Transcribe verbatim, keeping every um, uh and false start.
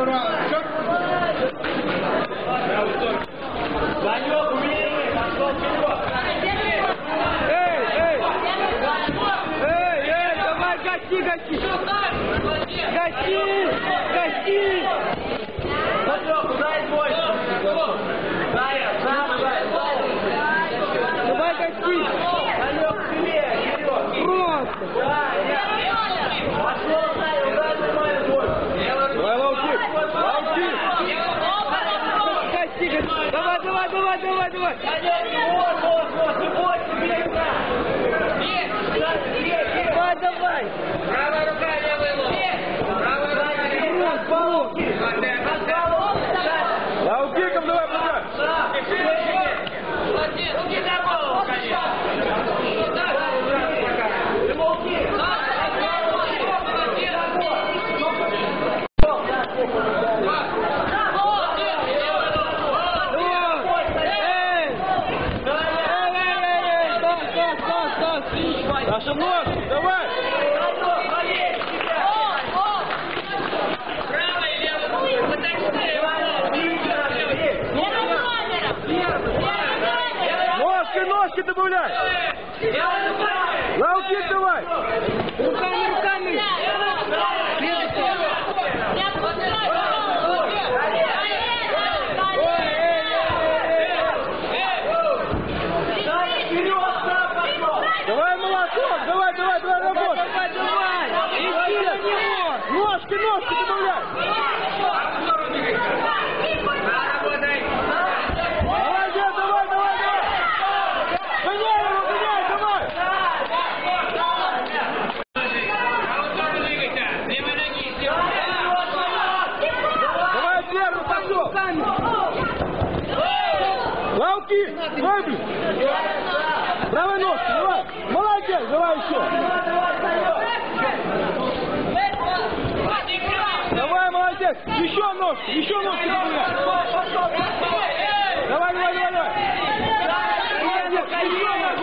Санек, умеренный, пошел вперед. Эй, эй! Эй, эй, давай, гаси, гаси! Гаси! Гаси! Санек, ударь больше. Зая, сам ударь. Давай, гаси! Санек, вперед, вперед. Просто! Пошел, Зая, ударь нормально больше. Давай, лауки! Лауки! Гаси, гаси! Давай, давай, давай, давай, давай! Вот, вот, вот, не бойся, бей, брат. Давай, давай! Правая рука, левая лоб. Правая рука, левая лоб. Лаукиком давай, брат! Молодец, руки за голову, конечно. Наша нож, давай! Правая и левая рука, поточнее. Ножки, ножки добавляй! Лаукик давай! Руками, руками! Давай, молоток! Давай, давай, давай, работай! Давай, давай! Иди на него! Ножки, ножки добавляй! Молодец, давай, давай, давай! Гоняй его, гоняй, давай! Левой ноги, левой. Давай первый, пошел! Лауки! Давай, блин! Правой ножки, давай! Молодец, давай еще! Давай, молодец! Еще ножки, еще ножки добавляй! Давай, давай, давай, давай! Молодец, еще ножки!